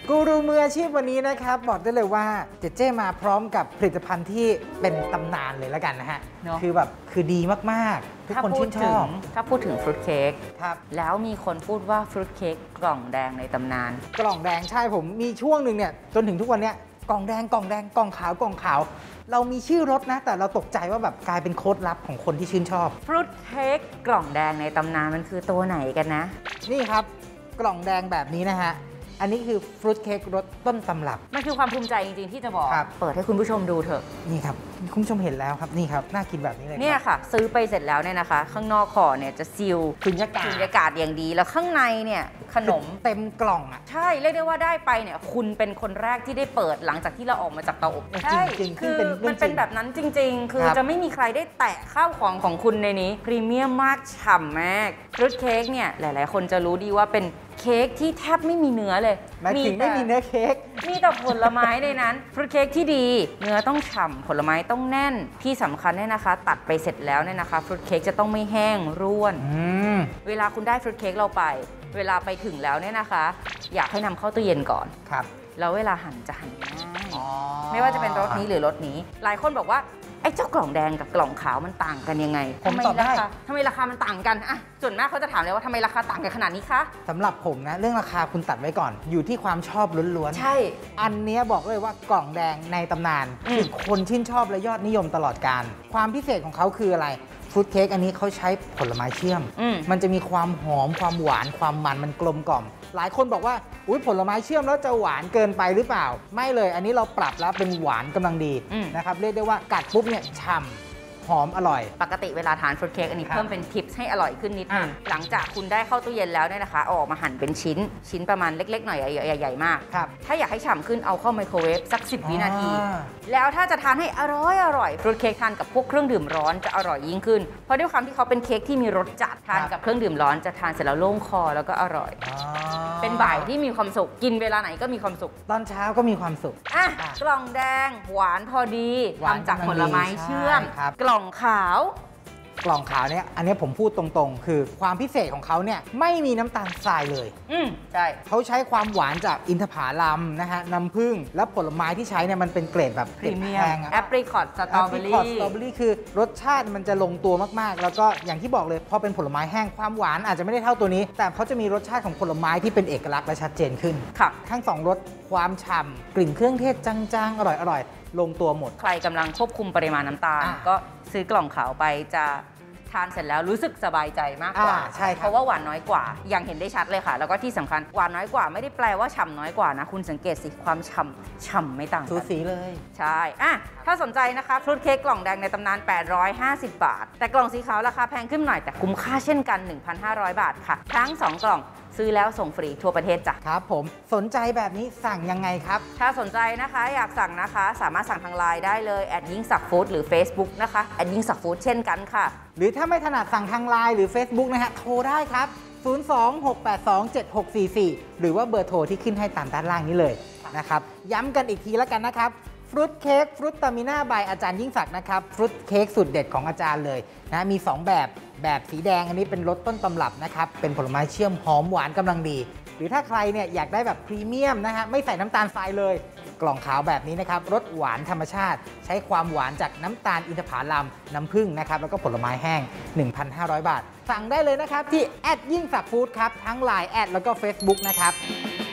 กูรูมืออาชีพวันนี้นะครับบอกได้เลยว่าเจเจมาพร้อมกับผลิตภัณฑ์ที่เป็นตำนานเลยแล้วกันนะฮะคือดีมากๆทุกคนชื่นชอบถ้าพูดถึงฟรุตเค้กครับแล้วมีคนพูดว่าฟรุตเค้กกล่องแดงในตำนานกล่องแดงใช่ผมมีช่วงหนึ่งเนี่ยจนถึงทุกวันเนี้ยกล่องแดงกล่องแดงกล่องขาวกล่องขาวเรามีชื่อรสนะแต่เราตกใจว่าแบบกลายเป็นโค้ดลับของคนที่ชื่นชอบฟรุตเค้กกล่องแดงในตำนานมันคือตัวไหนกันนะนี่ครับกล่องแดงแบบนี้นะฮะอันนี้คือฟรุตเค้กรสต้นตำรับมันคือความภูมิใจจริงๆที่จะบอกเปิดให้คุณผู้ชมดูเถอะนี่ครับคุณผู้ชมเห็นแล้วครับนี่ครับน่ากินแบบนี้เลยเนี่ยค่ะซื้อไปเสร็จแล้วเนี่ยนะคะข้างนอกห่อเนี่ยจะซีลสุญญากาศอย่างดีแล้วข้างในเนี่ยขนมเต็มกล่องอ่ะใช่เรียกได้ว่าได้ไปเนี่ยคุณเป็นคนแรกที่ได้เปิดหลังจากที่เราออกมาจากเตาอบใช่คือมันเป็นแบบนั้นจริงๆคือจะไม่มีใครได้แตะข้าวของคุณในนี้พรีเมียมมากฉ่ำมากฟรุตเค้กเนี่ยหลายๆคนจะรู้ดีว่าเป็นเค้กที่แทบไม่มีเนื้อเลยไม่มีเนื้อเค้กมีแต่ผลไม้ในนั้นฟรุตเค้กที่ดีเนื้อต้องฉ่ำผลไม้ต้องแน่นที่สำคัญเนี่ยนะคะตัดไปเสร็จแล้วเนี่ยนะคะฟรุตเค้กจะต้องไม่แห้งร่วนเวลาคุณได้ฟรุตเค้กเราไปเวลาไปถึงแล้วเนี่ยนะคะอยากให้นำเข้าตู้เย็นก่อนครับแล้วเวลาหั่นจะหั่นง่ายไม่ว่าจะเป็นรสนี้หรือรสนี้หลายคนบอกว่าไอ้เจ้ากล่องแดงกับกล่องขาวมันต่างกันยังไงทำไมราคามันต่างกันอ่ะส่วนมากเขาจะถามเลยว่าทำไมราคาต่างกันขนาดนี้คะสำหรับผมนะเรื่องราคาคุณตัดไว้ก่อนอยู่ที่ความชอบล้วนๆใช่อันนี้บอกเลยว่ากล่องแดงในตำนานคือคนชื่นชอบและยอดนิยมตลอดกาลความพิเศษของเขาคืออะไรฟรุตเค้กอันนี้เขาใช้ผลไม้เชื่อมมันจะมีความหอมความหวานความมันกลมกล่อมหลายคนบอกว่าอุ๊ยผลไม้เชื่อมแล้วจะหวานเกินไปหรือเปล่าไม่เลยอันนี้เราปรับแล้วเป็นหวานกำลังดีนะครับเรียกได้ว่ากัดปุ๊บเนี่ยฉ่ำหอมอร่อยปกติเวลาทานฟรุตเค้กอันนี้เพิ่มเป็นทิปให้อร่อยขึ้นนิดนึงหลังจากคุณได้เข้าตู้เย็นแล้วเนี่ยนะคะออกมาหั่นเป็นชิ้นประมาณเล็กๆหน่อยใหญ่ๆมากถ้าอยากให้ฉ่ำขึ้นเอาเข้าไมโครเวฟสัก10 วินาทีแล้วถ้าจะทานให้อร่อยฟรุตเค้กทานกับพวกเครื่องดื่มร้อนจะอร่อยยิ่งขึ้นเพราะด้วยความที่เขาเป็นเค้กที่มีรสจัดทานกับเครื่องดื่มร้อนจะทานเสร็จแล้วโล่งคอแล้วก็อร่อยเป็นบ่ายที่มีความสุขกินเวลาไหนก็มีความสุขตอนเช้าก็มีความสุขกล่องแดงหวานพอดีทำจากผลไม้เชื่อมกล่องขาวกล่องขาวเนี่ยอันนี้ผมพูดตรงๆคือความพิเศษของเขาเนี่ยไม่มีน้ำตาลทรายเลยใช่เขาใช้ความหวานจากอินทผลัมนะฮะน้ำผึ้งและผลไม้ที่ใช้เนี่ยมันเป็นเกรดแบบพรีเมียมแอปริคอตสตรอเบอรี่คือรสชาติมันจะลงตัวมากๆแล้วก็อย่างที่บอกเลยพอเป็นผลไม้แห้งความหวานอาจจะไม่ได้เท่าตัวนี้แต่เขาจะมีรสชาติของผลไม้ที่เป็นเอกลักษณ์และชัดเจนขึ้นทั้ง2รสความฉ่ำกลิ่นเครื่องเทศจางๆอร่อยลงตัวหมดใครกำลังควบคุมปริมาณน้ำตาลก็ซื้อกล่องขาวไปจะทานเสร็จแล้วรู้สึกสบายใจมากกว่าใช่เพราะว่าหวานน้อยกว่าอย่างเห็นได้ชัดเลยค่ะแล้วก็ที่สำคัญหวานน้อยกว่าไม่ได้แปลว่าฉ่ำน้อยกว่านะคุณสังเกตสิความฉ่ำไม่ต่างกันสูสีเลยใช่ถ้าสนใจนะคะฟรุตเค้กกล่องแดงในตำนาน850 บาทแต่กล่องสีขาวราคาแพงขึ้นหน่อยแต่คุ้มค่าเช่นกัน 1,500 บาทค่ะทั้ง2กล่องซื้อแล้วส่งฟรีทั่วประเทศจ้ะครับผมสนใจแบบนี้สั่งยังไงครับถ้าสนใจนะคะอยากสั่งนะคะสามารถสั่งทางไลน์ได้เลยยิ่งศักดิ์ฟู้ดหรือ Facebook นะคะยิ่งศักดิ์ฟู้ดเช่นกันค่ะหรือถ้าไม่ถนัดสั่งทางไลน์หรือ Facebook นะฮะโทรได้ครับ026827644หรือว่าเบอร์โทรที่ขึ้นให้ตามด้านล่างนี้เลยนะครับย้ำกันอีกทีแล้วกันนะครับฟรุตเค้กฟรุตตามิน่าบายอาจารย์ยิ่งศักดิ์นะครับฟรุตเค้กสุดเด็ดของอาจารย์เลยนะมี2แบบสีแดงอันนี้เป็นรสต้นตำรับนะครับเป็นผลไม้เชื่อมหอมหวานกำลังดีหรือถ้าใครเนี่ยอยากได้แบบพรีเมียมนะฮะไม่ใส่น้ำตาลทรายเลยกล่องขาวแบบนี้นะครับรสหวานธรรมชาติใช้ความหวานจากน้ำตาลอินทผลัมน้ำผึ้งนะครับแล้วก็ผลไม้แห้ง 1,500 บาทสั่งได้เลยนะครับที่ยิ่งศักดิ์ฟู้ดครับทั้ง LINE แล้วก็ Facebook นะครับ